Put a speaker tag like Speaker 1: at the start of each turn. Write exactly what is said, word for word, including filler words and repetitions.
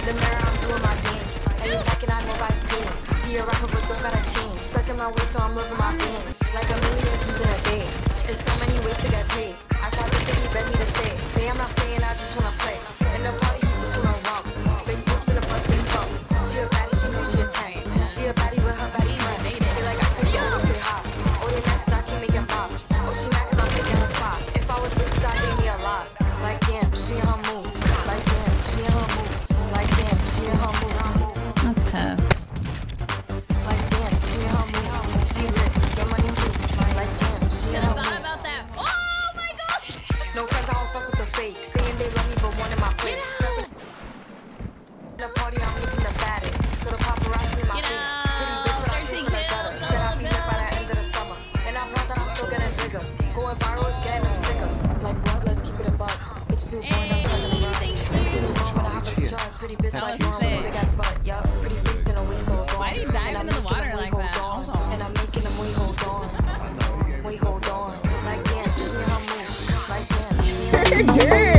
Speaker 1: The mirror, I'm doing my dance. And you back it, I know by stance. He a rapper, but don't gotta change. Sucking my waist, so I'm loving my bands. Like a million views in a day. There's so many ways to get paid. I tried to think he begged me to stay. Babe, I'm not staying, I just wanna play. In the party, he just wanna romp. Big boobs in the bus, they fuck. She a baddie, she knows she a ten. She a baddie with her baddie friend. Feel like I said, yo, stay hot. Oh, they mad cause I keep making pops. Oh, she mad cause I'm taking her spot. If I was bitches, I'd give me a lot. Like damn, she in her mood. Like damn, she in her mood. Like damn, she in her mood.
Speaker 2: That's tough.
Speaker 1: Like damn, she in her mood. She lit, get money too. Like damn, she in her mood.
Speaker 2: Thought about that. Oh my god!
Speaker 1: No friends, I don't fuck with the fake. Saying they love me, but one in my place. Stepping in the party, I'm looking the baddest. So the paparazzi in my
Speaker 2: You
Speaker 1: face.
Speaker 2: know,
Speaker 1: Pretty bitch, but I'm
Speaker 2: thirteen
Speaker 1: here for the gutter.
Speaker 2: kills,
Speaker 1: Said I'll be
Speaker 2: double
Speaker 1: lit by the end of the summer. And I'm proud that I'm still getting bigger. Going viral is getting them sicker. Like what? Let's keep it a buck. Bitch, too boring, I'm sucking the rug. Everything wrong when I hop in the truck. Pretty bitch
Speaker 2: That
Speaker 1: like
Speaker 2: was
Speaker 1: Lauren with a
Speaker 2: sick.
Speaker 1: big ass butt. Yup, pretty face and a waist all gone.
Speaker 2: Why do you dive
Speaker 1: And I'm
Speaker 2: into the
Speaker 1: making
Speaker 2: water
Speaker 1: them
Speaker 2: like
Speaker 1: wait,
Speaker 2: that?
Speaker 1: hold on.
Speaker 2: Also.
Speaker 1: And I'm making them wait, hold on. Wait, hold on. Like damn, she in her mood. Like damn, she in her mood.